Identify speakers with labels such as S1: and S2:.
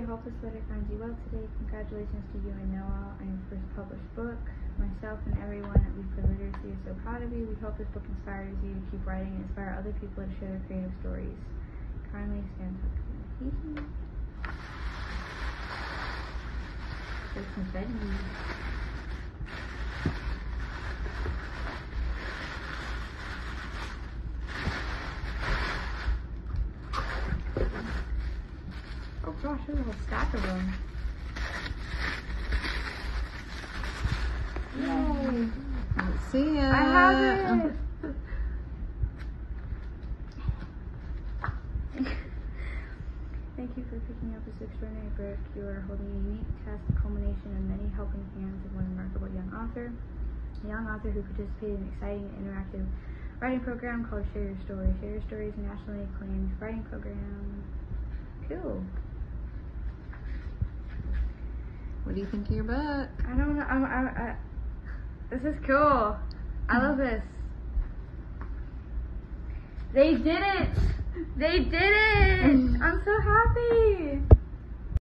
S1: hope this letter finds you well today. Congratulations to you and Noah on your first published book. Myself and everyone at We for Literacy is so proud of you. We hope this book inspires you to keep writing and inspire other people to share their creative stories. Kindly extend communication. There's confetti. Oh gosh, there's a whole stack of them. Yay!
S2: Let's see ya.
S1: I have it! Thank you for picking up this extraordinary book. You are holding a unique task, the culmination of many helping hands of one remarkable young author. A young author who participated in an exciting and interactive writing program called Share Your Story. Share Your Story is a nationally acclaimed writing program. Cool.
S2: What do you think of your book?
S1: I don't know. This is cool. I love this. They did it! They did it! I'm so happy!